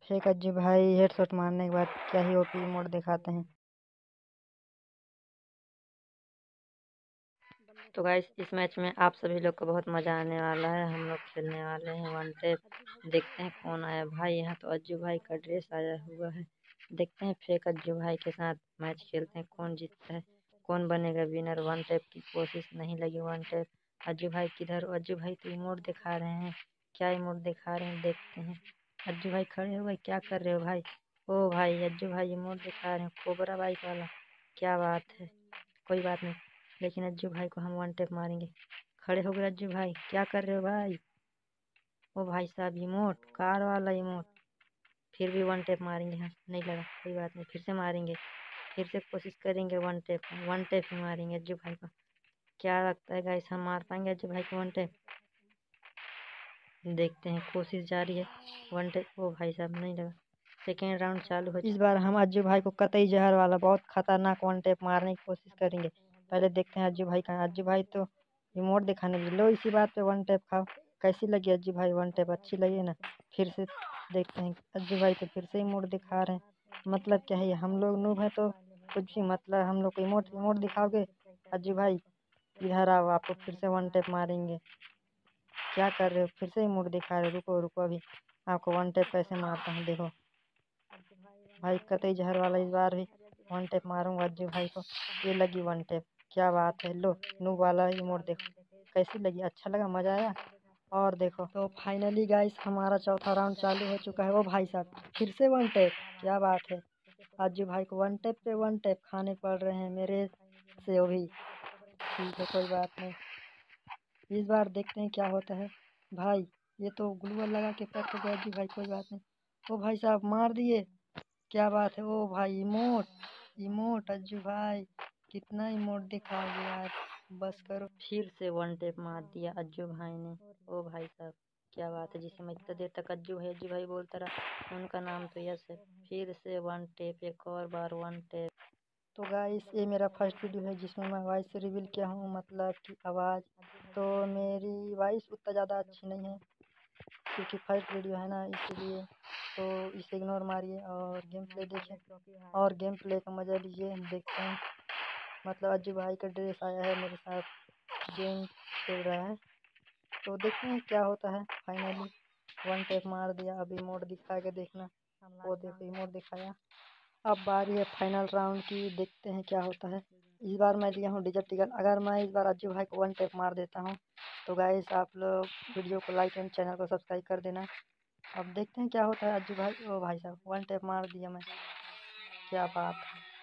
Fake Ajju भाई headshot मारने के बाद क्या ही ओपी मोड दिखाते हैं। तो गाइस इस मैच में आप सभी लोग को बहुत मज़ा आने वाला है। हम लोग खेलने वाले हैं वन टेप। देखते हैं कौन आया भाई। यहाँ तो अज्जू भाई का ड्रेस आया हुआ है। देखते हैं फेक अज्जू भाई के साथ मैच खेलते हैं, कौन जीतता है, कौन बनेगा विनर। वन टेप की कोशिश नहीं लगी। वन टेप अज्जू भाई किधर? अज्जू भाई तो इमोट दिखा रहे हैं। क्या इमोट दिखा रहे हैं देखते हैं। अज्जू भाई खड़े हो गए, क्या कर रहे हो भाई? ओ भाई अज्जू भाई इमोट दिखा रहे हैं कोबरा बाइक वाला। क्या बात है, कोई बात नहीं, लेकिन अज्जू भाई को हम वन टेप मारेंगे। खड़े हो गए अज्जू भाई, क्या कर रहे हो भाई? ओ भाई साहब इमोट, कार वाला इमोट। फिर भी वन टेप मारेंगे। हाँ नहीं लगा, कोई बात नहीं, फिर से मारेंगे, फिर से कोशिश करेंगे। वन टेप ही मारेंगे अज्जू भाई को। क्या लगता है गाइस, हम मार पाएंगे अज्जू भाई को वन टेप? देखते हैं, कोशिश जारी है। वन टेप, ओ भाई साहब नहीं लगा। सेकेंड राउंड चालू हो। इस बार हम अज्जू भाई को कतई जहर वाला बहुत खतरनाक वन टेप मारने की कोशिश करेंगे। पहले देखते हैं अज्जू भाई का। अज्जू भाई तो रिमोट दिखाने लगे। लो इसी बात पे वन टेप खाओ। कैसी लगी अज्जू भाई वन टेप? अच्छी लगी ना? फिर से देखते हैं अज्जू भाई तो फिर से इमोट दिखा रहे हैं। मतलब क्या है, हम लोग नूब है तो कुछ भी, मतलब हम लोग को इमोट दिखाओगे। अज्जू भाई इधर आओ, आपको फिर से वन टेप मारेंगे। क्या कर रहे हो? फिर से इमोट दिखा रहे हो। रुको रुको, अभी आपको वन टेप कैसे मारता हूँ देखो। भाई कतई जहर वाला इस बार भी वन टेप मारूंगा अज्जू भाई को। ये लगी वन टेप, क्या बात है। लो नूब वाला इमोट देखो कैसी लगी, अच्छा लगा, मजा आया। और देखो तो फाइनली गाइस हमारा चौथा राउंड चालू हो चुका है। वो भाई साहब फिर से वन टेप, क्या बात है। अज्जू भाई को वन टेप पे वन टेप खाने पड़ रहे हैं मेरे से। वो भी ठीक है, कोई बात नहीं। इस बार देखते हैं क्या होता है। भाई ये तो ग्लूअल लगा के पैक हो गया अज्जू भाई, कोई बात नहीं। ओ भाई साहब मार दिए, क्या बात है। ओ भाई इमोट, इमोट अज्जू भाई कितना इमोट दिखाओगे यार, बस करो। फिर से वन टेप मार दिया अज्जू भाई ने। ओ भाई साहब क्या बात है, जिसे मैं इतना देर तक अज्जू भाई बोलता रहा, उनका नाम तो यस है। फिर से वन टेप, एक और बार वन टेप। तो गाइस ये मेरा फर्स्ट वीडियो है जिसमें मैं वॉइस रिवील किया हूँ, मतलब कि आवाज़। तो मेरी वॉइस उतना ज़्यादा अच्छी नहीं है क्योंकि फर्स्ट वीडियो है ना, इसलिए तो इसे इग्नोर मारिए और गेम प्ले देखिए और गेम प्ले का मज़ा लीजिए। देखते हैं, मतलब अज्जू भाई का ड्रेस आया है मेरे साथ, गेम खेल रहा है, तो देखते हैं क्या होता है। फाइनली वन टैप मार दिया। अभी मोड दिखा के देखना, वो देखो मोड दिखाया। अब बारी है फाइनल राउंड की, देखते हैं क्या होता है। इस बार मैं लिया हूँ डिजिटल। अगर मैं इस बार अज्जू भाई को वन टैप मार देता हूँ तो गाइस आप लोग वीडियो को लाइक एंड चैनल को सब्सक्राइब कर देना। अब देखते हैं क्या होता है। अज्जू भाई, ओ भाई साहब वन टैप मार दिया मैं, क्या बात है।